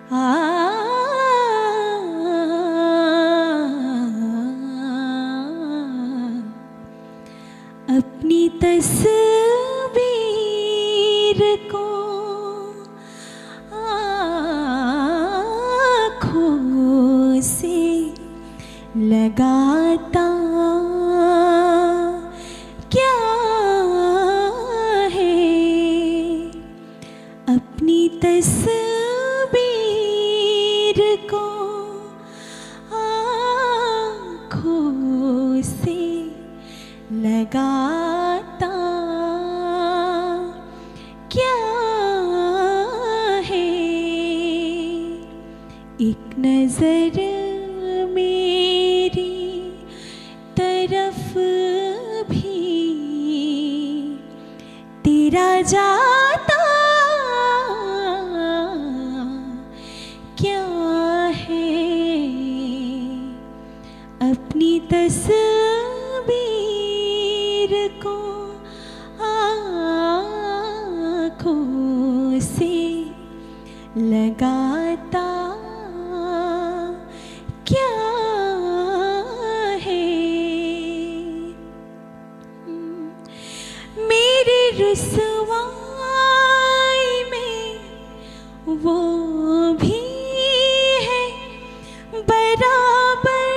अपनी तस्वीर को आँखों से लगाता क्या है, अपनी तस्वीर को आँखों से लगाता क्या है। एक नजर मेरी तरफ भी तेरा जाता क्या है, अपनी तस्वीर को आँखों से लगाता क्या है। मेरी रुसवाई में वो भी है बराबर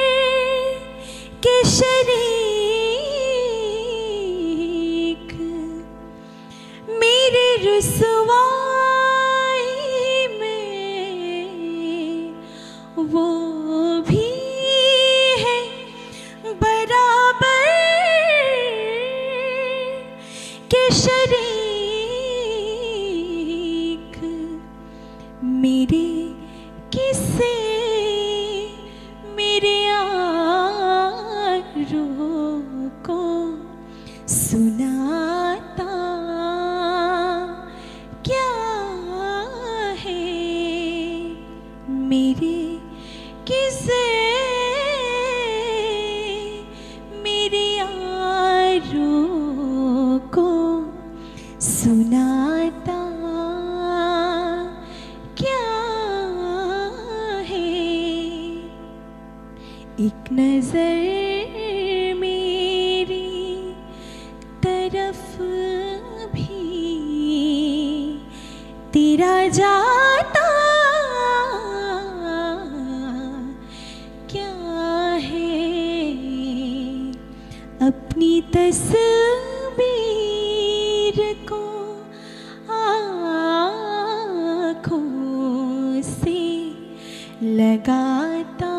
के शरीक, मेरी रुसवाई में वो भी है बराबर के शरीक। मेरे किस्से मेरे यारों को सुनाता क्या है, मेरे किस्से मेरे यारों को सुनाता क्या है। एक नजर मेरी तरफ भी तेरा जाता क्या है, अपनी तस्वीर को आँखों से लगाता